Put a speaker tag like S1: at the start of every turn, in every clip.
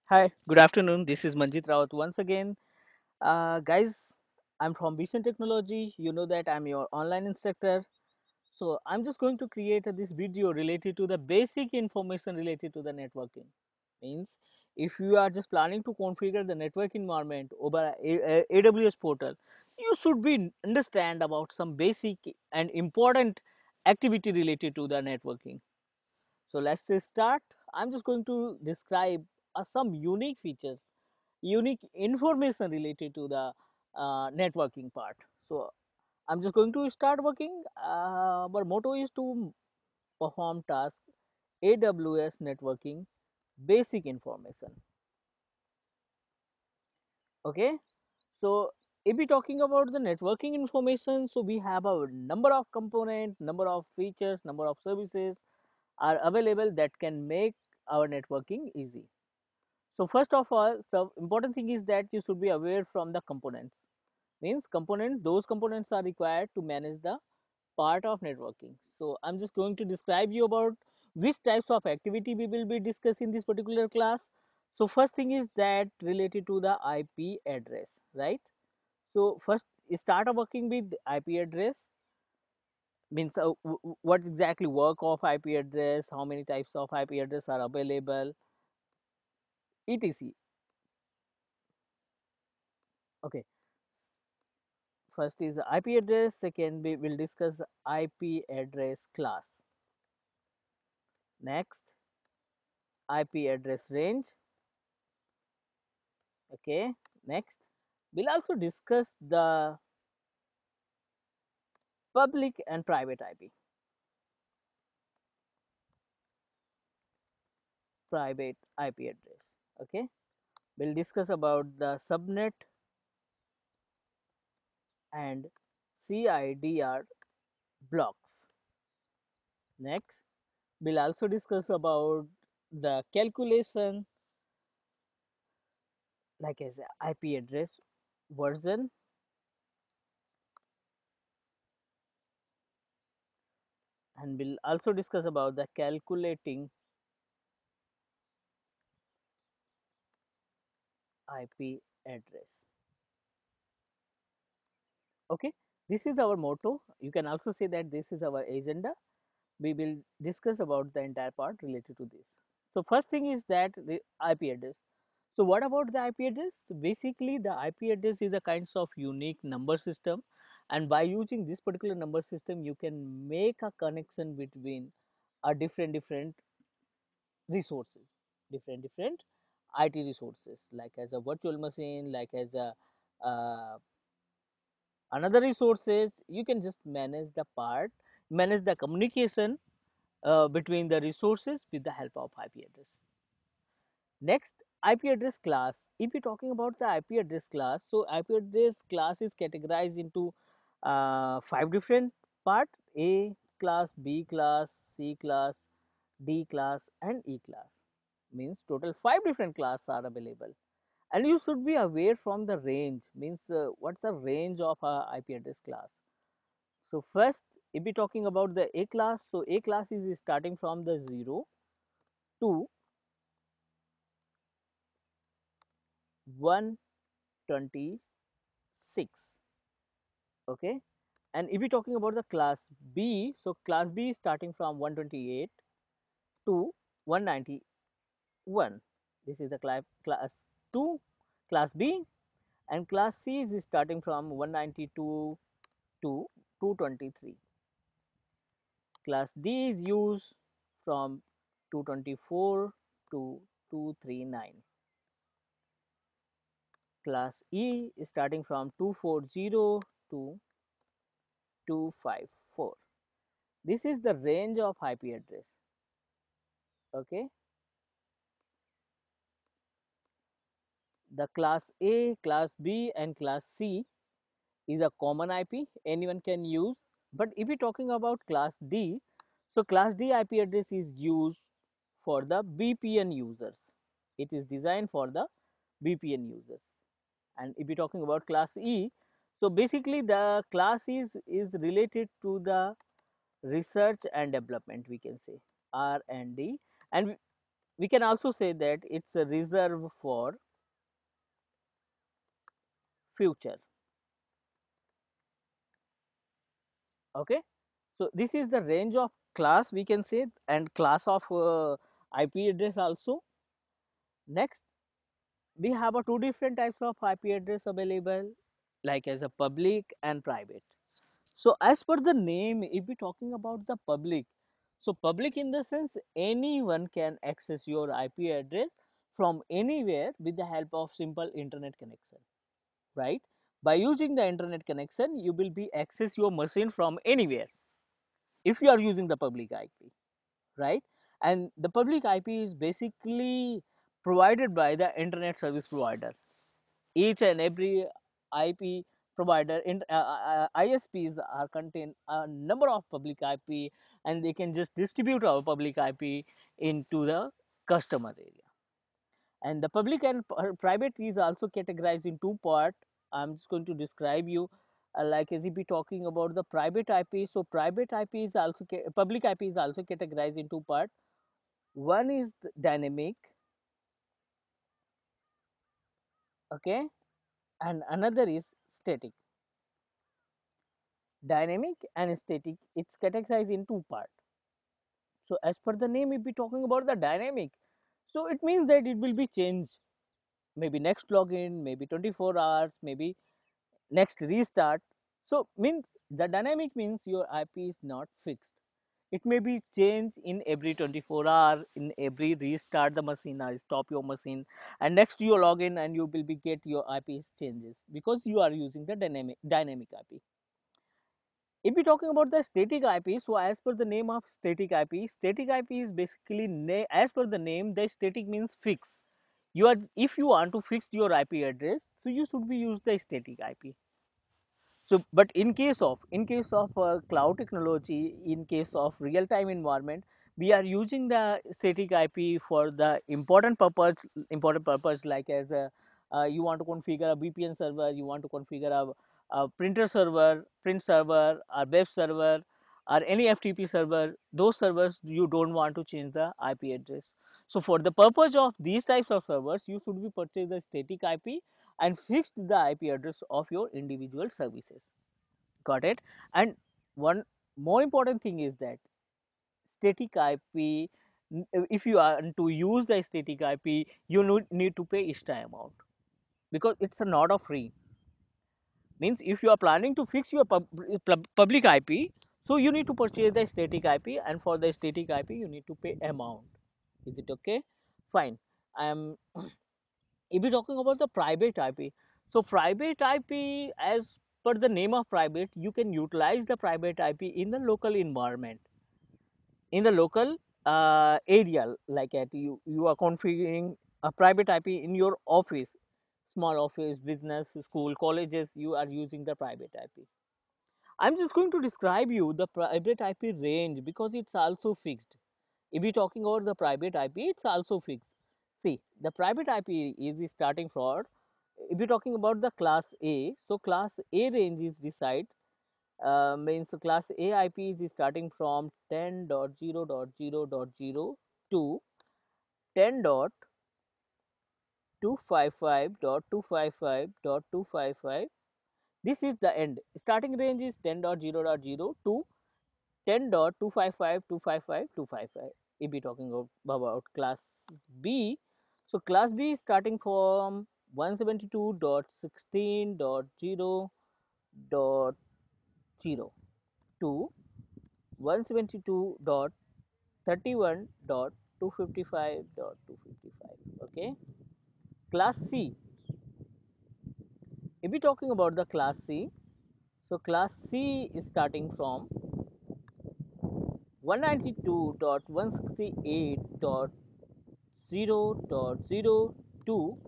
S1: Hi, good afternoon. This is Manjit Rawat once again. Guys, I'm from Vision Technology. You know that I'm your online instructor. So I'm just going to create this video related to the basic information related to the networking. Means if you are just planning to configure the network environment over AWS portal, you should be understand about some basic and important activity related to the networking. So let's just start. I'm just going to describe some unique features, unique information related to the networking part. So I'm just going to start working. Our motto is to perform task AWS networking basic information. Okay. So if we talking about the networking information, so we have a number of components, number of features, number of services are available that can make our networking easy. So first of all, the important thing is that you should be aware from the components. Means those components are required to manage the part of networking. So I'm just going to describe you about which types of activity we will be discussing in this particular class. So first thing is that related to the IP address, right? So first start working with IP address. Means what exactly work of IP address, how many types of IP address are available, etc. Okay. First is the IP address, second we will discuss the IP address class. Next, IP address range. Okay. Next, we'll also discuss the public and private IP. Private IP address. Okay. We'll discuss about the subnet and CIDR blocks. Next, we'll also discuss about the calculation like as IP address version, and we'll also discuss about the calculating IP address. Okay, this is our motto. You can also say that this is our agenda. We will discuss about the entire part related to this. So first thing is that the IP address. So what about the IP address? So basically the IP address is a kinds of unique number system, and by using this particular number system you can make a connection between a different resources, different IT resources, like as a virtual machine, like as a another resources. You can just manage the communication between the resources with the help of IP address. Next, IP address class. If we are talking about the IP address class, so IP address class is categorized into 5 different part: A class, B class, C class, D class and E class. Means total 5 different classes are available, and you should be aware from the range. Means what's the range of a IP address class. So first, if we talking about the A class, so A class is starting from the 0 to 126. Okay, and if we talking about the class B, so class B is starting from 128 to 191. This is the class 2 class B, and class C is starting from 192 to 223. Class D is used from 224 to 239. Class E is starting from 240 to 254. This is the range of IP address. Okay, the class A, class B and class C is a common IP anyone can use. But if we are talking about class D, so class D IP address is used for the VPN users. It is designed for the VPN users. And if we are talking about class E, so basically the class is related to the research and development, we can say R and D, and We can also say that it's a reserve for future. Okay, so this is the range of class, we can say, and class of IP address also. Next, we have a two different types of IP address available, like as a public and private. So as per the name, if we talking about the public, so public in the sense anyone can access your IP address from anywhere with the help of simple internet connection, right? By using the internet connection, you will be access your machine from anywhere if you are using the public IP, right? And the public IP is basically provided by the internet service provider. Each and every IP provider in ISPs are contain a number of public IP, and they can just distribute our public IP into the customer area. And the public and private is also categorized in two part. I'm just going to describe you, like as if we talking about the private IP. So private IP is also public IP is also categorized in two part. One is dynamic, okay, and another is static. Dynamic and static, it's categorized in two part. So as per the name, if we talking about the dynamic, so it means that it will be changed, maybe next login, maybe 24 hours, maybe next restart. So means the dynamic means your IP is not fixed. It may be changed in every 24 hours, in every restart the machine or stop your machine, and next you log in and you will be get your IP changes because you are using the dynamic IP. If we talking about the static IP, so as per the name of static IP is basically as per the name, the static means fix. You are, if you want to fix your IP address, so you should be use the static IP. So but in case of cloud technology, in case of real time environment, we are using the static IP for the important purpose, like as a, you want to configure a VPN server, you want to configure a printer server, print server, or web server, or any FTP server. Those servers you don't want to change the IP address. So for the purpose of these types of servers, you should be purchase the static IP and fix the IP address of your individual services. Got it? And one more important thing is that static IP, if you are to use the static IP, you need to pay extra amount because it's a not a free. Means if you are planning to fix your public IP, so you need to purchase the static IP, and for the static IP you need to pay amount. Is it okay? Fine. I am if we are talking about the private IP, so private IP, as per the name of private, you can utilize the private IP in the local environment, in the local area, like at you are configuring a private IP in your office, small office, business, school, colleges, you are using the private IP. I'm just going to describe you the private IP range because it's also fixed. If we talking about the private IP, it's also fixed. See, the private IP is starting from, if you're talking about the class A, so class A range is decide, means so class A IP is starting from 10.0.0.0 to 10.255.255.255. This is the end. Starting range is 10.0.0 to 10.255.255.255. If we talking about class B, so class B is starting from 172.16.0.0 to 172.31.255.255. Okay. Class C, if we talking about the class C, so class C is starting from 192.168.0.0 to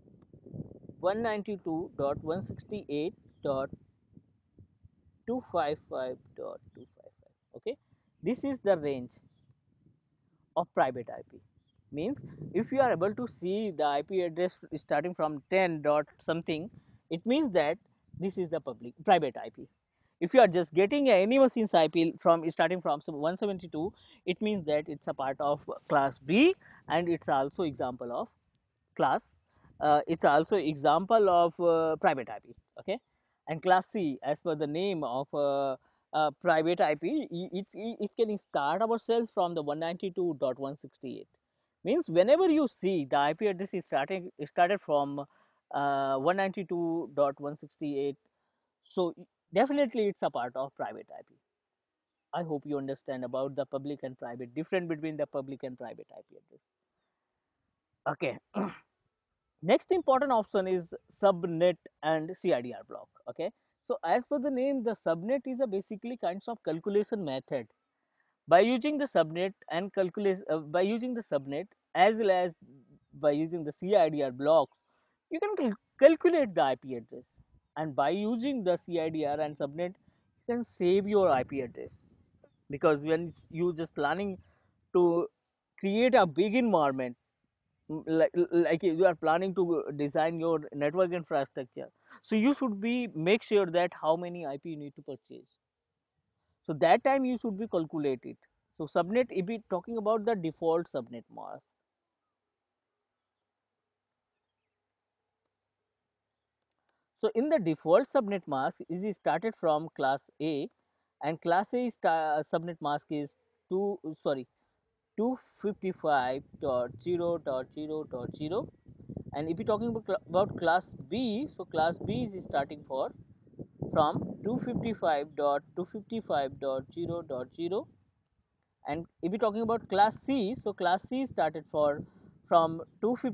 S1: 192.168.255.255. Okay, this is the range of private IP. Means if you are able to see the IP address starting from 10 dot something, it means that this is the public private IP. If you are just getting any machine's IP from starting from 172, it means that it's a part of class B, and it's also example of class. It's also example of private IP. Okay, and class C, as per the name of private IP, it can start ourselves from the 192.168. Means whenever you see the IP address is started from 192.168, so definitely it's a part of private IP. I hope you understand about the public and private, difference between the public and private IP address. Okay. Next important option is subnet and CIDR block. Okay, so as per the name, the subnet is a basically kinds of calculation method. By using the subnet and by using the subnet as well as by using the CIDR blocks, you can calculate the IP address, and by using the CIDR and subnet, you can save your IP address, because when you just planning to create a big environment, like you are planning to design your network infrastructure, so you should be make sure that how many IP you need to purchase, so that time you should be calculate it. So subnet, if we talking about the default subnet mask, so in the default subnet mask it is started from class A, and class A subnet mask is 2 sorry 255.0.0.0. And if we talking about class B, so class B is starting for from 255.255.0.0. And if we talking about class C, so class C started for from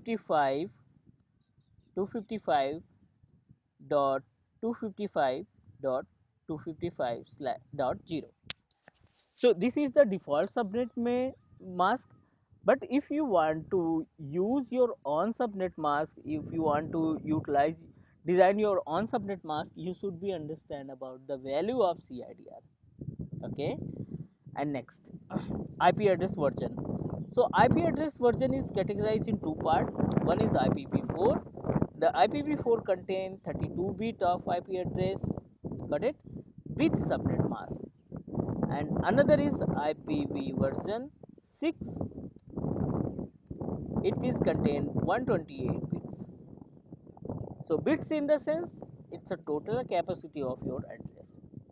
S1: 255 dot 255 dot 255 dot 0. So this is the default subnet mask. But if you want to use your own subnet mask, if you want to utilize design your own subnet mask, you should be understand about the value of CIDR. Okay, and next, IP address version. So IP address version is categorized in two parts. One is IPv4. The IPv4 contain 32 bit of IP address, got it, with subnet mask. And another is IPv version 6. It is contain 128 bits. So bits in the sense it's a total capacity of your address.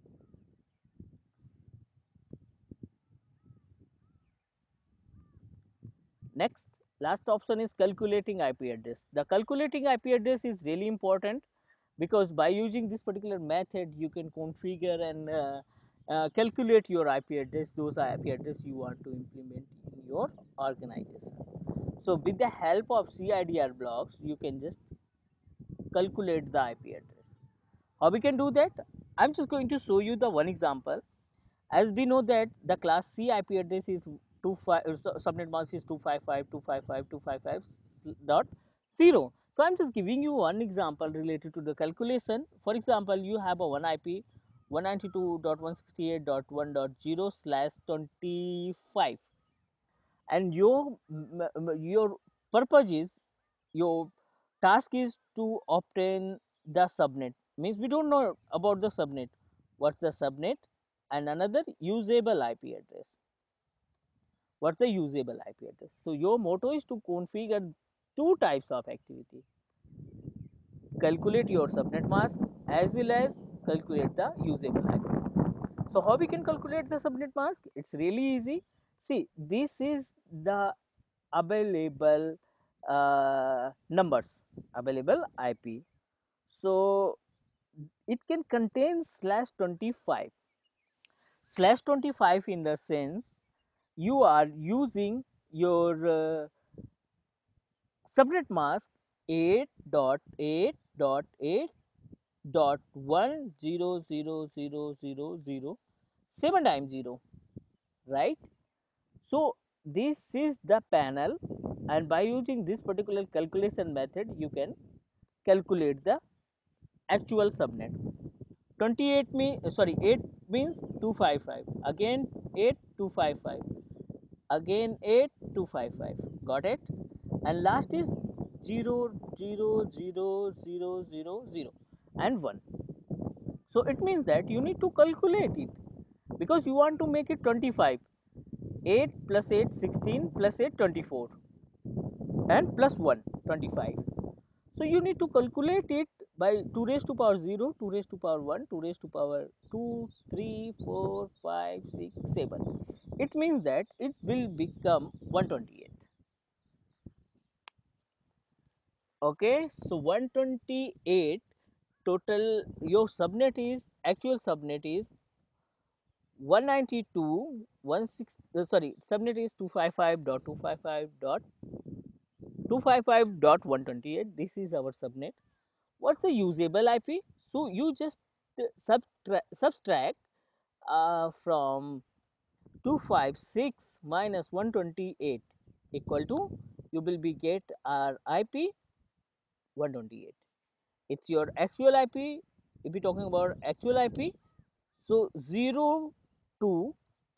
S1: Next, last option is calculating IP address. The calculating IP address is really important, because by using this particular method you can configure and calculate your IP address, those IP address you want to implement in your organization. So with the help of CIDR blocks, you can just calculate the IP address. How we can do that? I'm just going to show you the one example. As we know that the class C IP address is 25, subnet mask is 255.255.255.0. So I'm just giving you one example related to the calculation. For example, you have a one IP 192.168.1.0/25, and your purpose is, your task is to obtain the subnet. Means we don't know about the subnet, what's the subnet, and another usable IP address. What's the usable IP address? So your motto is to configure two types of activity: calculate your subnet mask as well as calculate the usable IP. So how we can calculate the subnet mask? It's really easy. See, this is the available numbers, available IP. So it can contain /25. /25 in the sense you are using your subnet mask 8.8.8.1000007 times 0, right? So this is the panel, and by using this particular calculation method you can calculate the actual subnet. 28 sorry 8 means 255, again 8 255, again 8 255, got it, and last is 0 0 0 0 0 0 and 1. So it means that you need to calculate it, because you want to make it 25. 8 plus 8 16 plus 8 24, and plus 1 25. So you need to calculate it by 2 raised to power 0, 2 raised to power 1, 2 raised to power 2, 3, 4, 5, 6, 7. It means that it will become 128. Okay, so 128 total. Your subnet is, actual subnet is 192 sorry, subnet is 255.255.255.128. This is our subnet. What's the usable IP? So you just subtract from 256 minus 128 equal to, you will be get our IP 128. It's your actual IP. If we're talking about actual IP, so 0 to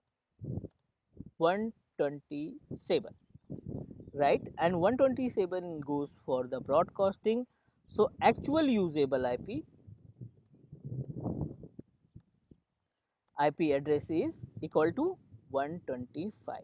S1: 127, right? And 127 goes for the broadcasting. So actual usable IP address is equal to 125,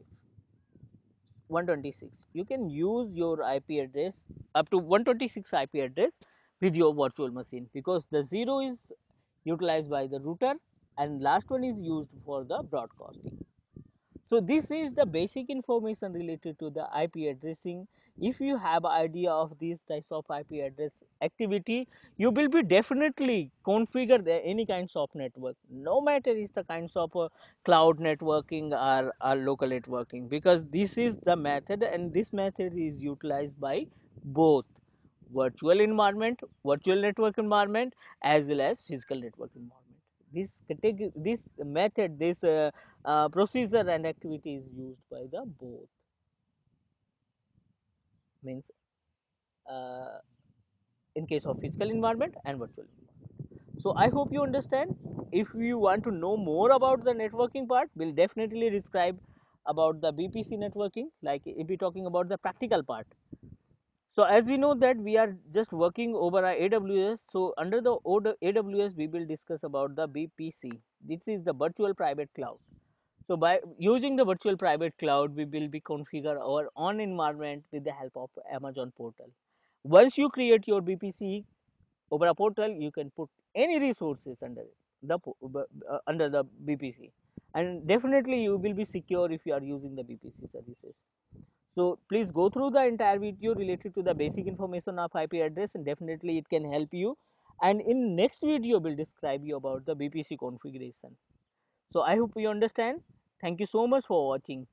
S1: 126. You can use your IP address up to 126 IP address with your virtual machine, because the 0 is utilized by the router and last one is used for the broadcasting. So this is the basic information related to the IP addressing. If you have idea of these types of IP address activity, you will be definitely configure any kinds of network, no matter is the kinds of cloud networking or local networking, because this is the method, and this method is utilized by both virtual environment, virtual network environment, as well as physical network environment. This this method, this procedure and activity is used by the both, means uh, in case of physical environment and virtual environment. So I hope you understand. If you want to know more about the networking part, we'll definitely describe about the BPC networking, like if we're talking about the practical part. So as we know that we are just working over our AWS, so under the AWS we will discuss about the BPC. This is the virtual private cloud. So by using the virtual private cloud, we will be configure our own environment with the help of Amazon portal. Once you create your BPC over a portal, you can put any resources under the BPC, and definitely you will be secure if you are using the BPC services. So please go through the entire video related to the basic information of IP address, and definitely it can help you. And in next video, we'll describe you about the BPC configuration. So I hope you understand. Thank you so much for watching.